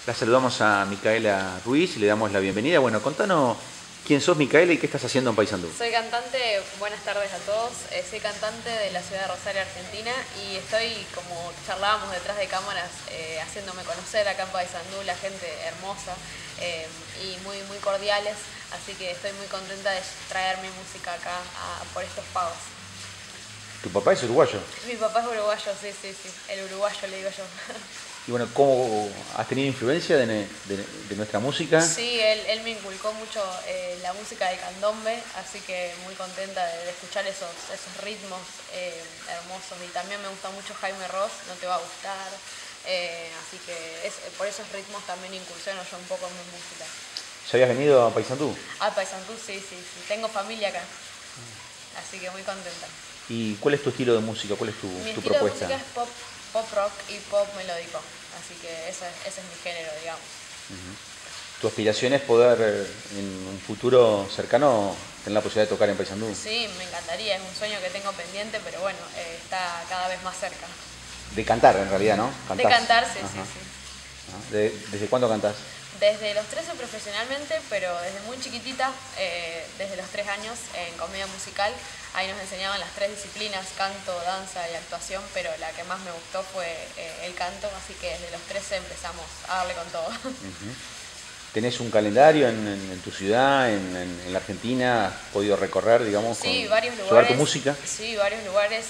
La saludamos a Micaela Ruiz y le damos la bienvenida. Bueno, contanos quién sos, Micaela, y qué estás haciendo en Paysandú. Soy cantante, buenas tardes a todos, soy cantante de la ciudad de Rosario, Argentina, y estoy, como charlábamos detrás de cámaras, haciéndome conocer acá en Paysandú, la gente hermosa y muy cordiales, así que estoy muy contenta de traer mi música acá por estos pagos. ¿Tu papá es uruguayo? Mi papá es uruguayo, sí, el uruguayo le digo yo. Y bueno, ¿cómo has tenido influencia de nuestra música? Sí, él me inculcó mucho la música del candombe, así que muy contenta de escuchar esos ritmos hermosos. Y también me gusta mucho Jaime Ross, No te va a gustar, así que por esos ritmos también incursiono yo un poco en mi música. ¿Ya habías venido a Paysandú? Ah, Paysandú, sí, tengo familia acá, así que muy contenta. ¿Y cuál es tu estilo de música? ¿Cuál es tu propuesta? Mi estilo de música es pop rock y pop melódico, así que ese es mi género, digamos. ¿Tu aspiración es poder en un futuro cercano tener la posibilidad de tocar en Paysandú? Sí, me encantaría, es un sueño que tengo pendiente, pero bueno, está cada vez más cerca. De cantar, en realidad, ¿no? ¿Cantás? De cantar, sí. ¿Desde cuándo cantás? Desde los 13 profesionalmente, pero desde muy chiquitita, desde los 3 años en comedia musical. Ahí nos enseñaban las 3 disciplinas, canto, danza y actuación, pero la que más me gustó fue el canto, así que desde los 13 empezamos a darle con todo. ¿Tenés un calendario en tu ciudad, en la Argentina? ¿Has podido recorrer, digamos, sí, varios lugares, llevar tu música? Sí, varios lugares.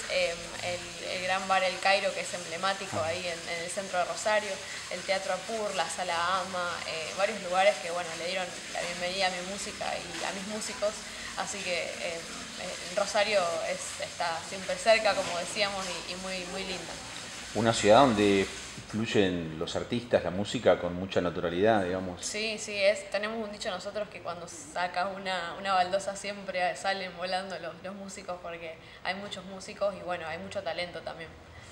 El Gran Bar El Cairo, que es emblemático ahí en el centro de Rosario, el Teatro Apur, la Sala Ama, varios lugares que bueno, le dieron la bienvenida a mi música y a mis músicos, así que Rosario está siempre cerca, como decíamos, y muy linda. Una ciudad donde fluyen los artistas, la música con mucha naturalidad, digamos. Sí, tenemos un dicho nosotros que cuando sacas una baldosa siempre salen volando los músicos, porque hay muchos músicos y bueno, hay mucho talento también.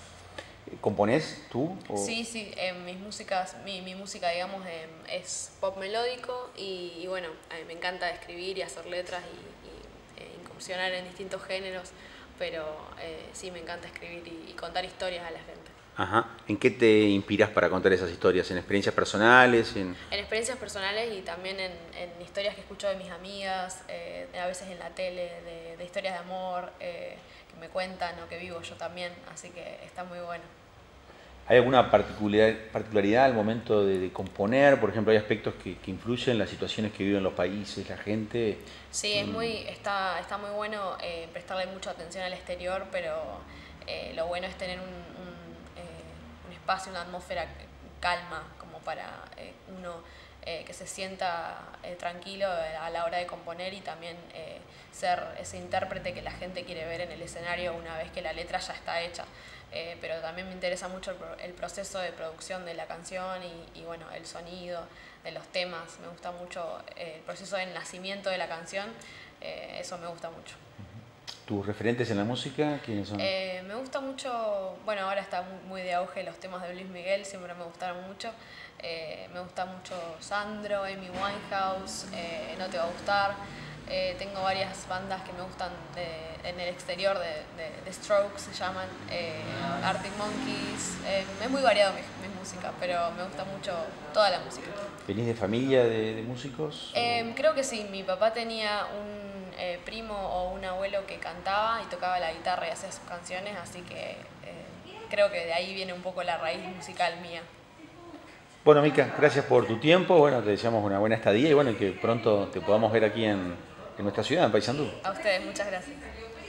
¿Componés tú? Sí, mis músicas, mi música, digamos, es pop melódico y bueno, me encanta escribir y hacer letras y incursionar en distintos géneros, pero sí, me encanta escribir y contar historias a la gente. Ajá. ¿En qué te inspiras para contar esas historias? ¿En experiencias personales? En experiencias personales y también en historias que escucho de mis amigas, a veces en la tele, de historias de amor que me cuentan o que vivo yo también, así que está muy bueno. ¿Hay alguna particularidad al momento de componer? Por ejemplo, ¿hay aspectos que influyen en las situaciones que viven los países, la gente? Sí, está muy bueno prestarle mucha atención al exterior, pero lo bueno es tener un espacio, una atmósfera calma, como para uno que se sienta tranquilo a la hora de componer y también ser ese intérprete que la gente quiere ver en el escenario una vez que la letra ya está hecha. Pero también me interesa mucho el proceso de producción de la canción y bueno, el sonido de los temas. Me gusta mucho el proceso del nacimiento de la canción, eso me gusta mucho. ¿Tus referentes en la música quiénes son? Me gusta mucho, bueno, ahora está muy de auge los temas de Luis Miguel, siempre me gustaron mucho. Me gusta mucho Sandro, Amy Winehouse, No te va a gustar. Tengo varias bandas que me gustan en el exterior, de Strokes se llaman, Arctic Monkeys. Es muy variado mi música, pero me gusta mucho toda la música. ¿Venís de familia de músicos? Creo que sí, mi papá tenía un primo o un abuelo que cantaba y tocaba la guitarra y hacía sus canciones, así que creo que de ahí viene un poco la raíz musical mía. Bueno, Mica, gracias por tu tiempo. Bueno, te deseamos una buena estadía y bueno, que pronto te podamos ver aquí en nuestra ciudad, en Paysandú. A ustedes, muchas gracias.